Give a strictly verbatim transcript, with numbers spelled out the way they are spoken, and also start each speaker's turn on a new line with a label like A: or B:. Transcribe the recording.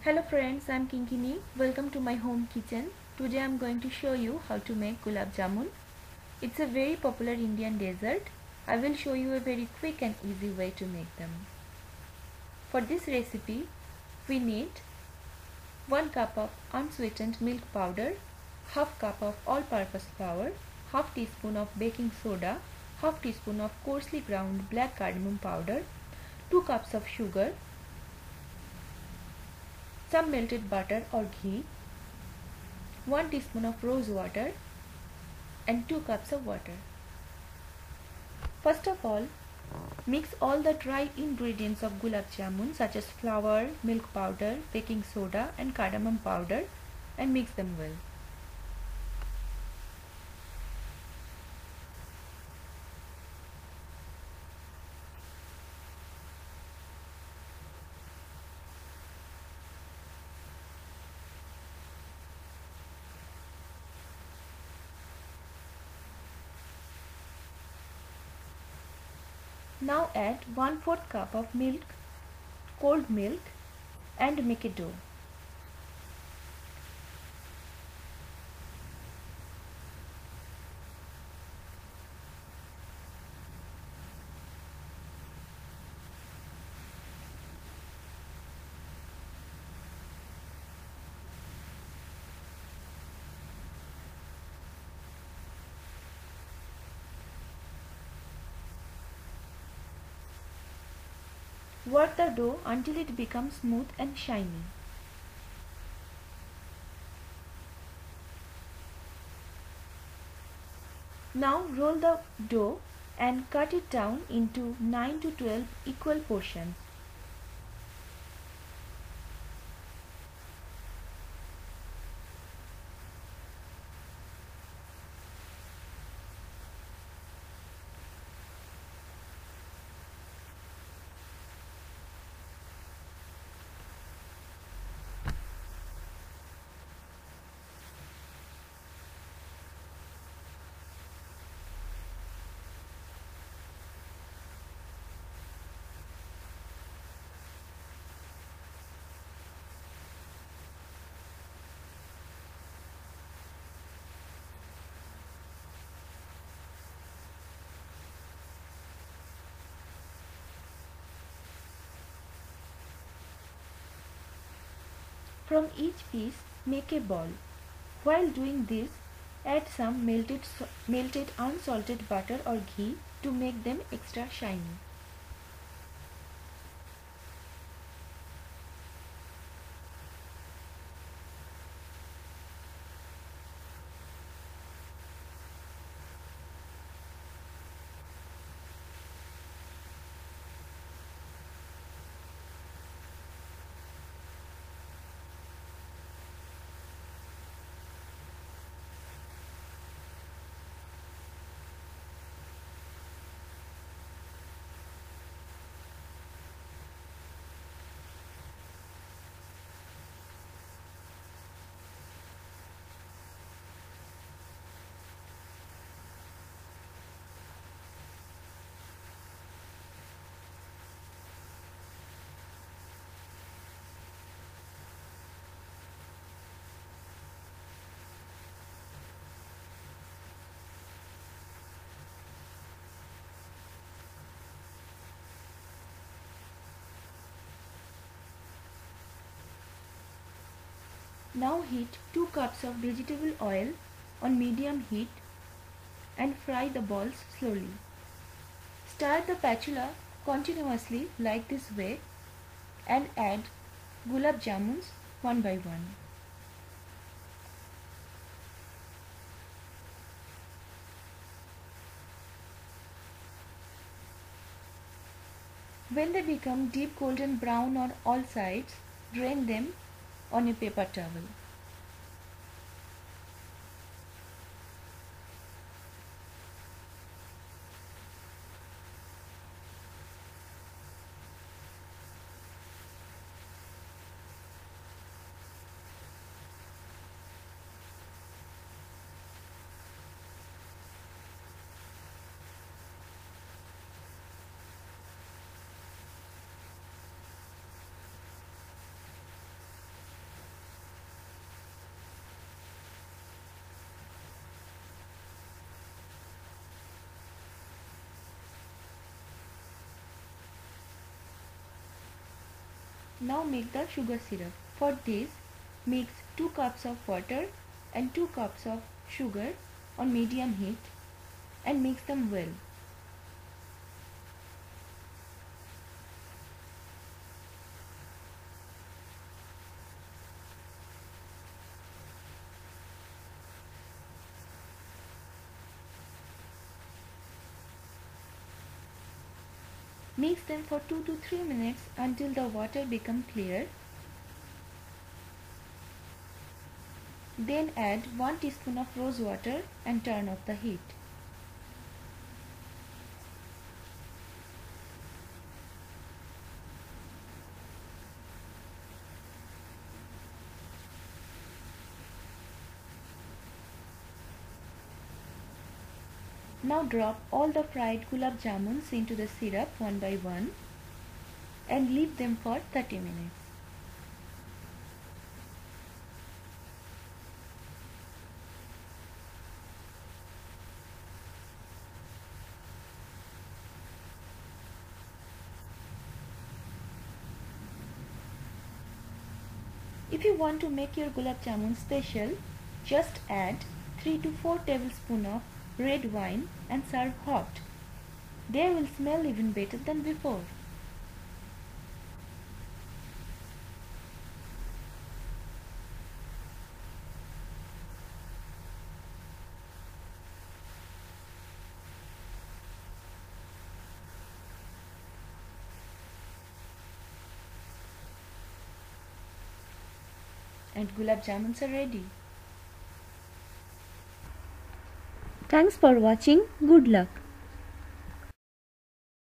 A: Hello friends, I'm Kinkini. Welcome to my home kitchen. Today I'm going to show you how to make gulab jamun. It's a very popular Indian dessert. I will show you a very quick and easy way to make them. For this recipe, we need one cup of unsweetened milk powder, half cup of all-purpose flour, half teaspoon of baking soda, half teaspoon of coarsely ground black cardamom powder, two cups of sugar, some melted butter or ghee, one teaspoon of rose water and two cups of water. First of all, mix all the dry ingredients of gulab jamun such as flour, milk powder, baking soda and cardamom powder and mix them well. Now add one fourth cup of milk, cold milk and make a dough. Work the dough until it becomes smooth and shiny. Now roll the dough and cut it down into nine to twelve equal portions. From each piece, make a ball. While doing this, add some melted, melted unsalted butter or ghee to make them extra shiny. Now heat two cups of vegetable oil on medium heat and fry the balls slowly. Stir the spatula continuously like this way and add gulab jamuns one by one. When they become deep golden brown on all sides, drain them on a paper towel. Now make the sugar syrup. For this, mix two cups of water and two cups of sugar on medium heat and mix them well. Mix them for two to three minutes until the water becomes clear. Then add one teaspoon of rose water and turn off the heat. Now drop all the fried gulab jamuns into the syrup one by one and leave them for thirty minutes. If you want to make your gulab jamun special, just add three to four tablespoons of red wine and serve hot. They will smell even better than before. And gulab jamuns are ready. Thanks for watching. Good luck.